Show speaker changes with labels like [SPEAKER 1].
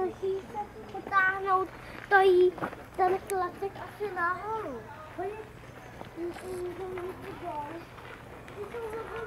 [SPEAKER 1] snaží se potáhnout ten klacek asi nahoru. Oni